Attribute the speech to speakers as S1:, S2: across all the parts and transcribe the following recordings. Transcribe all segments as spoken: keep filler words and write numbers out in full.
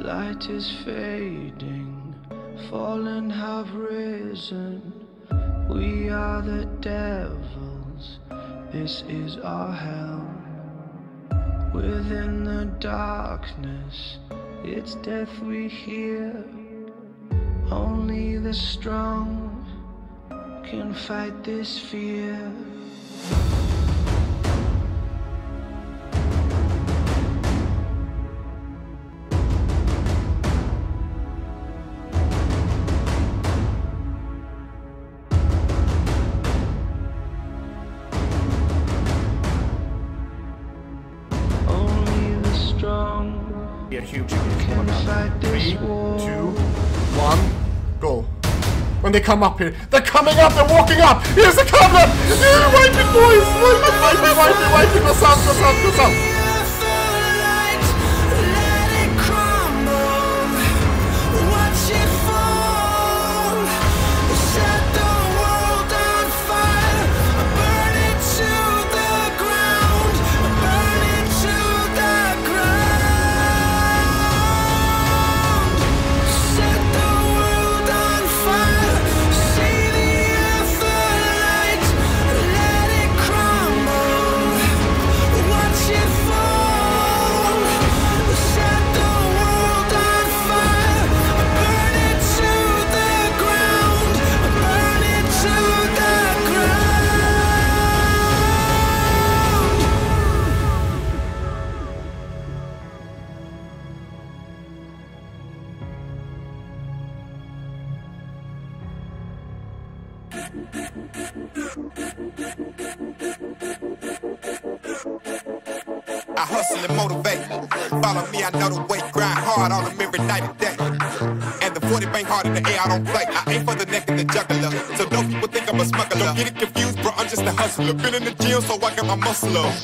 S1: light is fading, fallen have risen. We are the devils, this is our hell. Within the darkness, it's death we hear. Only the strong can fight this fear.
S2: Be a huge Three, two, one, go. When they come up here, they're coming up, they're walking up. Here's the camera. Wipe it, boys. Wipe it, wipe it, wipe it, wipe it. Go south, go south, go south.
S3: I hustle and motivate. Follow me, I know the way. Grind hard on them every night and day. And the forty bang hard in the air, I don't play. I aim for the neck of the juggler. So don't people think I'm a smuggler. Don't get it confused, bro, I'm just a hustler. Been in the gym, so I got my muscle up.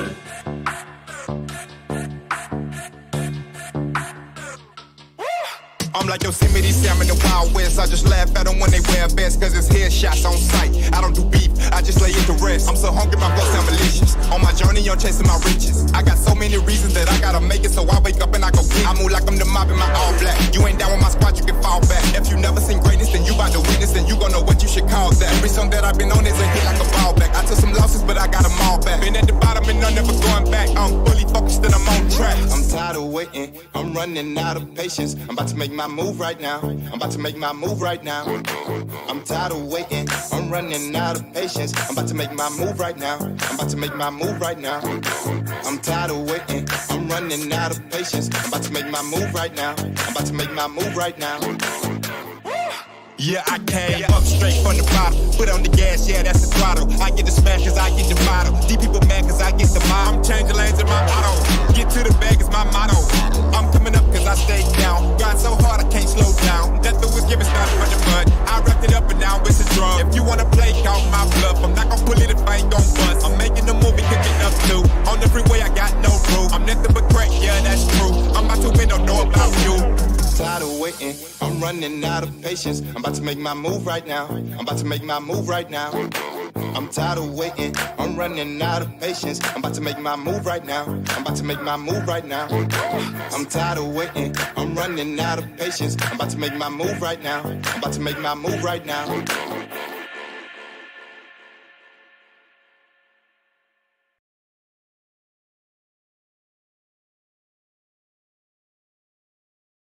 S3: I'm like Yosemite Sam in the Wild West. I just laugh at them when they wear vests, cause it's headshots on sight. I don't do beef, I just lay it to rest. I'm so hungry, my blood sound malicious. On my journey, I'm chasing my riches. I got so many reasons that I gotta make it, so I wake up and I go get. I move like I'm the mob in my all black. You ain't down with my squad, you can fall back. If you never seen greatness, then you bout to witness, then you gon' know what you should call that. Every song that I've been on is a hit like a ball back. I took some losses, but I got them all back. Been at the bottom and I'm never going back. I'm fully focused and I'm on track. I'm tired of waiting, I'm running out of patience. I'm about to make my move right now. I'm about to make my move right now. I'm tired of waiting, I'm running out of patience. I'm about to make my move right now. I'm about to make my move right now. I'm tired of waiting, I'm running out of patience. I'm about to make my move right now. I'm about to make my move right now. Yeah, I came yeah. up straight from the bottom. Put on the gas, yeah, that's the throttle. I get the smash cause I get the bottle. These people mad cause I get the mile. I'm changing lanes in my auto. Get to the bag is my motto. I'm coming up cause I stay down. Grind so hard I can't slow down. Death was given started from the mud. I wrapped it up and now it's a drum. If you wanna play, call my bluff. I'm not gonna pull it if I ain't gon' bust. I'm making a movie, cooking up too. On the freeway I got no proof. I'm nothing but crack, yeah, that's true. I'm about to win, don't know about you. Tired of waiting, I'm running out of patience. I'm about to make my move right now. I'm about to make my move right now. I'm tired of waiting, I'm running out of patience. I'm about to make my move right now. I'm about to make my move right now. I'm tired of waiting, I'm running out of patience. I'm about to make my move right now. I'm about to make my move right now.